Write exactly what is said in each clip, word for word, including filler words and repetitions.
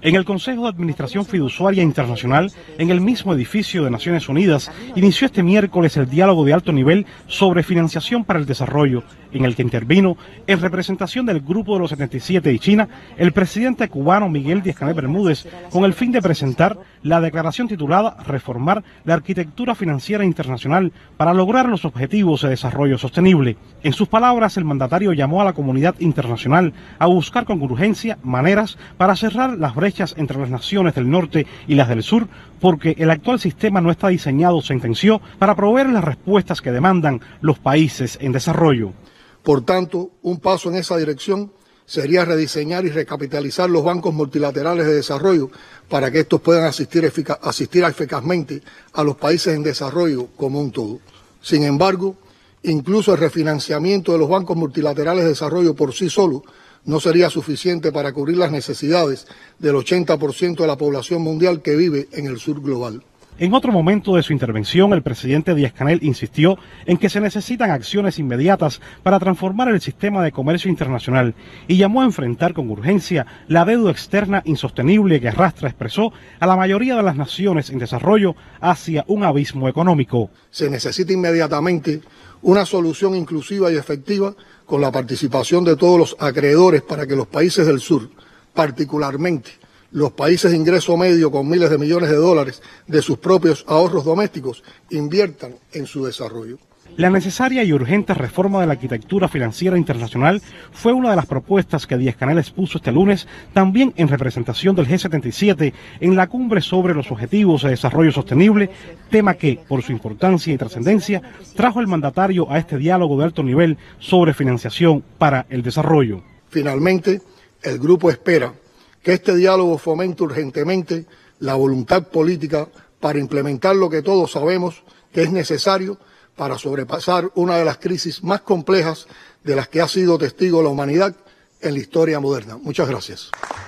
En el Consejo de Administración Fiduciaria Internacional, en el mismo edificio de Naciones Unidas, inició este miércoles el diálogo de alto nivel sobre financiación para el desarrollo, en el que intervino, en representación del Grupo de los setenta y siete y China, el presidente cubano Miguel Díaz-Canel Bermúdez, con el fin de presentar la declaración titulada Reformar la arquitectura financiera internacional para lograr los objetivos de desarrollo sostenible. En sus palabras, el mandatario llamó a la comunidad internacional a buscar con urgencia maneras para cerrar las brechas entre las naciones del norte y las del sur, porque el actual sistema no está diseñado, sentenció, para proveer las respuestas que demandan los países en desarrollo. Por tanto, un paso en esa dirección sería rediseñar y recapitalizar los bancos multilaterales de desarrollo para que estos puedan asistir, efic- asistir eficazmente a los países en desarrollo como un todo. Sin embargo, incluso el refinanciamiento de los bancos multilaterales de desarrollo por sí solo no sería suficiente para cubrir las necesidades del ochenta por ciento de la población mundial que vive en el sur global. En otro momento de su intervención, el presidente Díaz-Canel insistió en que se necesitan acciones inmediatas para transformar el sistema de comercio internacional y llamó a enfrentar con urgencia la deuda externa insostenible que arrastra, expresó, a la mayoría de las naciones en desarrollo hacia un abismo económico. Se necesita inmediatamente una solución inclusiva y efectiva con la participación de todos los acreedores para que los países del sur, particularmente los países de ingreso medio con miles de millones de dólares de sus propios ahorros domésticos, inviertan en su desarrollo. La necesaria y urgente reforma de la arquitectura financiera internacional fue una de las propuestas que Díaz-Canel expuso este lunes, también en representación del G setenta y siete, en la cumbre sobre los objetivos de desarrollo sostenible, tema que, por su importancia y trascendencia, trajo el mandatario a este diálogo de alto nivel sobre financiación para el desarrollo. Finalmente, el grupo espera que este diálogo fomente urgentemente la voluntad política para implementar lo que todos sabemos que es necesario para sobrepasar una de las crisis más complejas de las que ha sido testigo la humanidad en la historia moderna. Muchas gracias.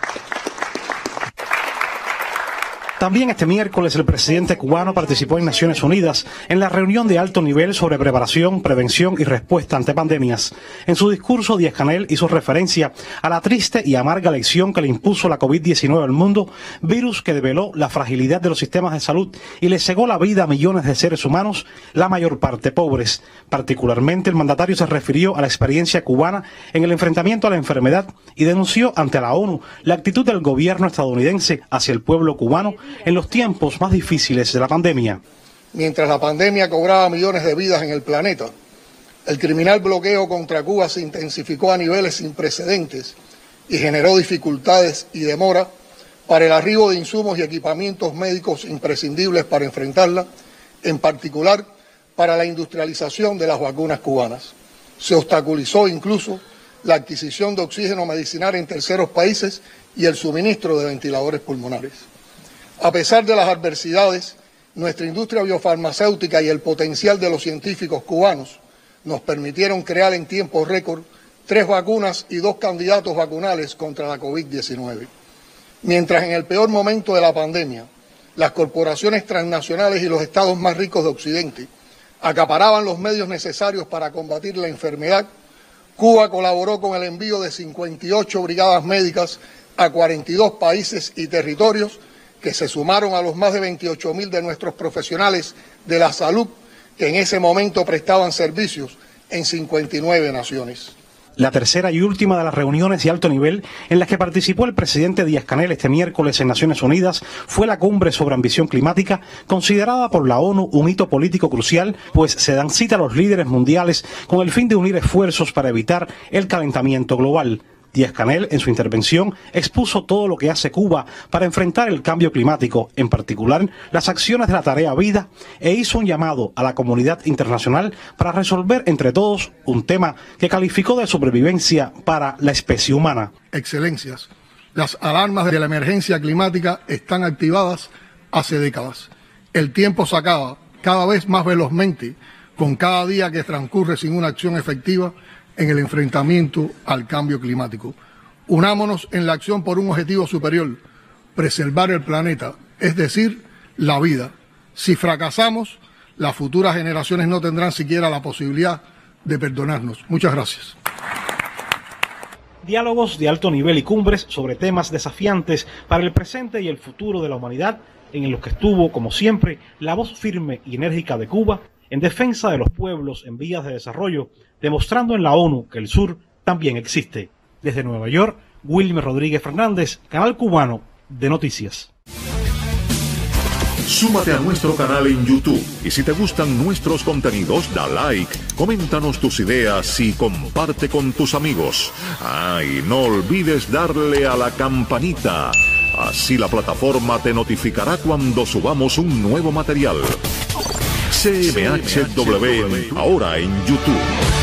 También este miércoles el presidente cubano participó en Naciones Unidas en la reunión de alto nivel sobre preparación, prevención y respuesta ante pandemias. En su discurso, Díaz-Canel hizo referencia a la triste y amarga lección que le impuso la COVID diecinueve al mundo, virus que develó la fragilidad de los sistemas de salud y le cegó la vida a millones de seres humanos, la mayor parte pobres. Particularmente, el mandatario se refirió a la experiencia cubana en el enfrentamiento a la enfermedad y denunció ante la ONU la actitud del gobierno estadounidense hacia el pueblo cubano en los tiempos más difíciles de la pandemia. Mientras la pandemia cobraba millones de vidas en el planeta, el criminal bloqueo contra Cuba se intensificó a niveles sin precedentes y generó dificultades y demora para el arribo de insumos y equipamientos médicos imprescindibles para enfrentarla, en particular para la industrialización de las vacunas cubanas. Se obstaculizó incluso la adquisición de oxígeno medicinal en terceros países y el suministro de ventiladores pulmonares. A pesar de las adversidades, nuestra industria biofarmacéutica y el potencial de los científicos cubanos nos permitieron crear en tiempo récord tres vacunas y dos candidatos vacunales contra la COVID diecinueve. Mientras en el peor momento de la pandemia, las corporaciones transnacionales y los estados más ricos de Occidente acaparaban los medios necesarios para combatir la enfermedad, Cuba colaboró con el envío de cincuenta y ocho brigadas médicas a cuarenta y dos países y territorios que se sumaron a los más de veintiocho mil de nuestros profesionales de la salud que en ese momento prestaban servicios en cincuenta y nueve naciones. La tercera y última de las reuniones de alto nivel en las que participó el presidente Díaz-Canel este miércoles en Naciones Unidas fue la cumbre sobre ambición climática, considerada por la ONU un hito político crucial, pues se dan cita a los líderes mundiales con el fin de unir esfuerzos para evitar el calentamiento global. Díaz-Canel, en su intervención, expuso todo lo que hace Cuba para enfrentar el cambio climático, en particular las acciones de la Tarea Vida, e hizo un llamado a la comunidad internacional para resolver entre todos un tema que calificó de supervivencia para la especie humana. Excelencias, las alarmas de la emergencia climática están activadas hace décadas. El tiempo se acaba cada vez más velozmente con cada día que transcurre sin una acción efectiva en el enfrentamiento al cambio climático. Unámonos en la acción por un objetivo superior, preservar el planeta, es decir, la vida. Si fracasamos, las futuras generaciones no tendrán siquiera la posibilidad de perdonarnos. Muchas gracias. Diálogos de alto nivel y cumbres sobre temas desafiantes para el presente y el futuro de la humanidad, en los que estuvo, como siempre, la voz firme y enérgica de Cuba en defensa de los pueblos en vías de desarrollo, demostrando en la ONU que el sur también existe. Desde Nueva York, Wilmer Rodríguez Fernández, Canal Cubano de Noticias. Súmate a nuestro canal en YouTube y si te gustan nuestros contenidos, da like, coméntanos tus ideas y comparte con tus amigos. Ah, y no olvides darle a la campanita. Así la plataforma te notificará cuando subamos un nuevo material. C M H W, ahora en YouTube.